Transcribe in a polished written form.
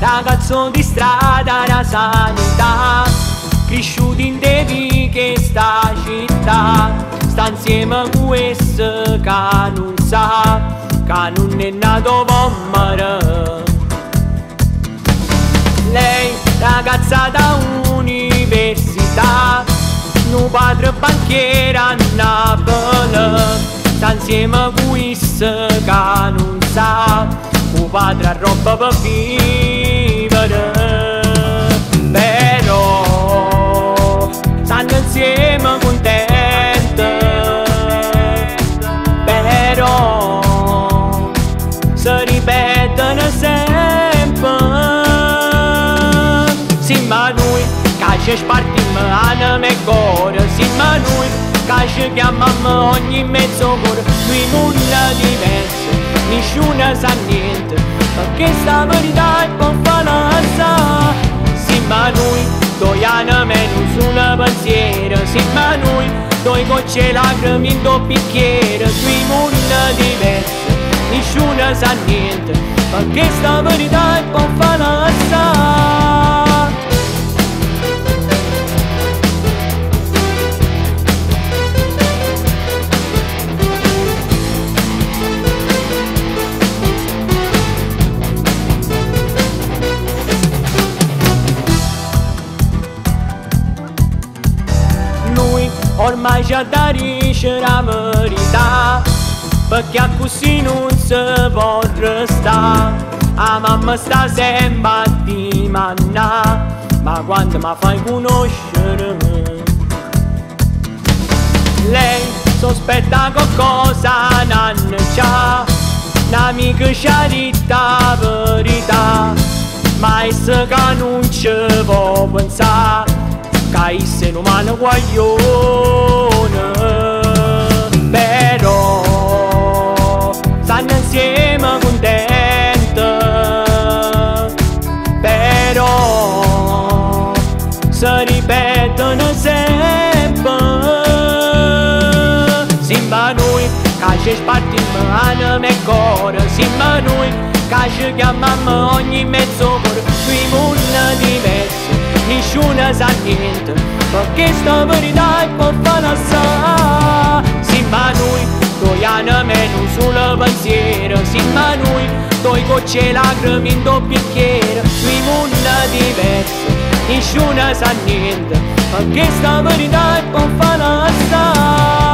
ragazzo di strada, la sanità, cresciuto in devi che sta città, sta insieme a questo che non sa, che non è nato pommere. Lei, ragazza da università, un padre banchiere a Napoli, sta insieme a questo che non sa, un padre ha roba per vivere. Però stanno insieme contenti, però si ripetono sempre. Sì, ma noi che ci spartiamo anima e cuore, sì, ma noi che ci chiamiamo ogni mezz'ora, due mondi diversi, nessuno sa niente, perché sta verità è po' falsa. Sì, ma noi due anime non sulle pensiero, sì, ma noi due gocce lacrime in due bicchiere, due mondi diversi, nessuno sa niente, perché sta verità è po' falsa. Ormai già da dice la verità, perché così non si può restare. La mamma sta sempre a dimandare, ma quando mi fai conoscere? Lei sospetta qualcosa non c'ha, un'amica ci ha detto la verità, ma essa che non ci può pensare, che sei un umano guaglione. Però stanno insieme contenti, però si ripetono sempre. Sì, ma noi che ci spartiamo anima e cuore, sì, ma noi che ci chiamiamo ogni mezz'ora, due mondi diversi, nessuno sa niente, perché sta verità è po' falsa. Sì, ma noi due anime non sulle pensiero, sì, ma noi due gocce lacrime in due bicchiere, due mondi diversi, nessuno sa niente, perché sta verità è po' falsa.